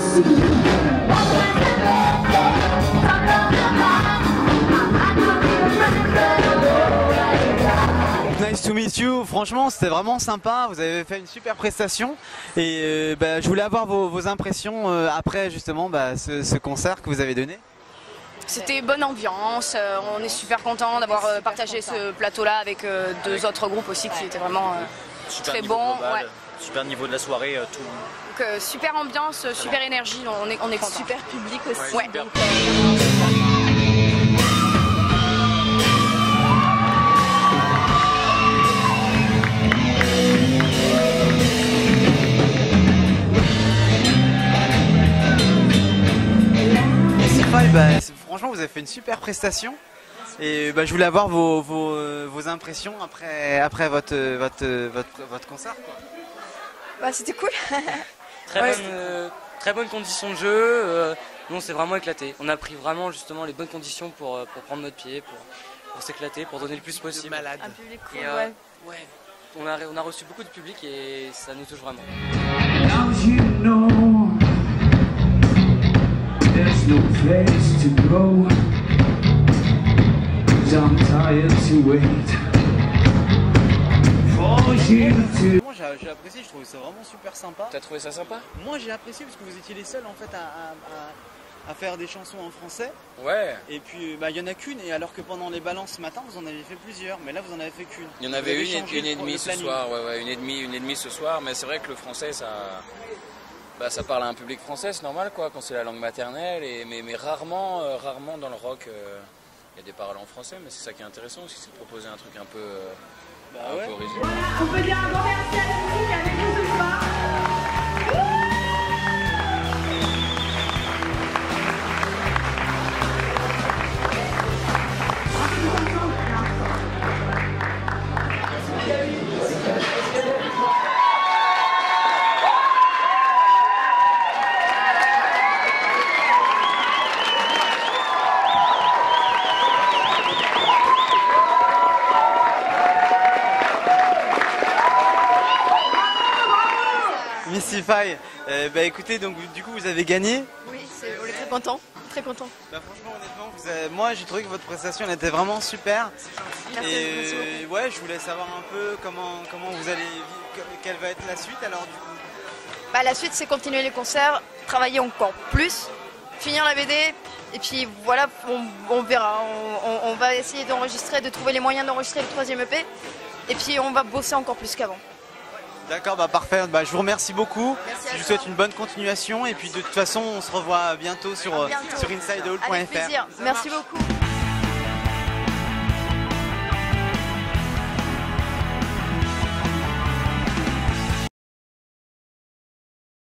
Nice to meet you. Franchement, c'était vraiment sympa. Vous avez fait une super prestation et je voulais avoir vos impressions après justement ce concert que vous avez donné. C'était bonne ambiance, on est super content d'avoir partagé ce plateau-là avec deux autres groupes aussi qui étaient vraiment très bons. Global, super niveau de la soirée, tout. Donc super ambiance, super énergie, on est content. Super public aussi. Ouais. Donc, franchement, vous avez fait une super prestation et je voulais avoir vos impressions après votre concert, quoi. C'était cool. Très bonne condition de jeu. Nous, on s'est vraiment éclaté. On a pris vraiment justement les bonnes conditions pour prendre notre pied, pour s'éclater, pour donner le plus possible. un public cool, on a reçu beaucoup de public et ça nous touche vraiment. There's no place to go, 'cause I'm tired to wait for you to... Moi j'ai apprécié, je trouvais ça vraiment super sympa. T'as trouvé ça sympa? Moi j'ai apprécié parce que vous étiez les seuls en fait à faire des chansons en français. Ouais. Et puis il y en a qu'une, et alors que pendant les balances ce matin vous en avez fait plusieurs, mais là vous en avez fait qu'une. Il y en avait une et demie ce soir, une et demie ce soir, mais c'est vrai que le français ça parle à un public français, c'est normal quoi, quand c'est la langue maternelle, mais rarement dans le rock il y a des paroles en français, mais c'est ça qui est intéressant aussi, c'est de proposer un truc un peu original. Voilà, on peut dire un grand merci à la musique avec nous ce soir. Mystify, écoutez, donc du coup vous avez gagné. Oui, on est très contents, très contents. Franchement, honnêtement, moi j'ai trouvé que votre prestation elle était vraiment super. Merci, merci beaucoup. Ouais, je voulais savoir un peu comment vous allez vivre, quelle va être la suite alors du coup. La suite, c'est continuer les concerts, travailler encore plus, finir la BD, et puis voilà, on verra. On va essayer d'enregistrer, de trouver les moyens d'enregistrer le 3e EP, et puis on va bosser encore plus qu'avant. D'accord, parfait. Je vous remercie beaucoup. Je vous souhaite une bonne continuation et puis de toute façon on se revoit bientôt sur InsideOut.fr. Avec plaisir. Merci beaucoup.